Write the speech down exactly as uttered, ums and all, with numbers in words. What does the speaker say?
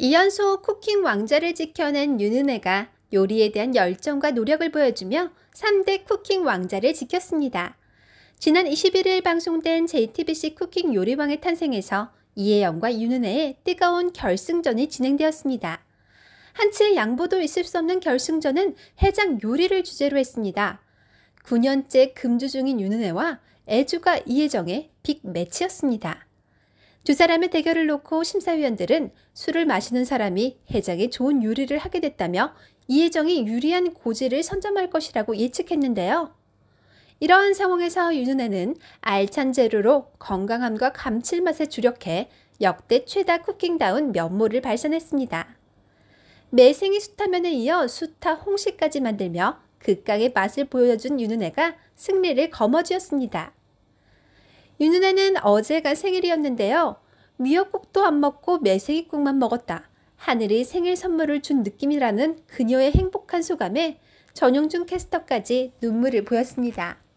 이 연속 쿠킹 왕자를 지켜낸 윤은혜가 요리에 대한 열정과 노력을 보여주며 삼 대 쿠킹 왕자를 지켰습니다. 지난 이십일 일 방송된 제이티비씨 쿠킹 요리왕의 탄생에서 이혜영과 윤은혜의 뜨거운 결승전이 진행되었습니다. 한치의 양보도 있을 수 없는 결승전은 해장 요리를 주제로 했습니다. 구 년째 금주 중인 윤은혜와 애주가 이혜정의 빅매치였습니다. 두 사람의 대결을 놓고 심사위원들은 술을 마시는 사람이 해장에 좋은 요리를 하게 됐다며 이혜정이 유리한 고지를 선점할 것이라고 예측했는데요. 이러한 상황에서 윤은혜는 알찬 재료로 건강함과 감칠맛에 주력해 역대 최다 쿠킹다운 면모를 발산했습니다. 매생이 수타면에 이어 수타 홍시까지 만들며 극강의 맛을 보여준 윤은혜가 승리를 거머쥐었습니다. 윤은혜는 어제가 생일이었는데요. 미역국도 안 먹고 매생이국만 먹었다. 하늘이 생일 선물을 준 느낌이라는 그녀의 행복한 소감에 전용준 캐스터까지 눈물을 보였습니다.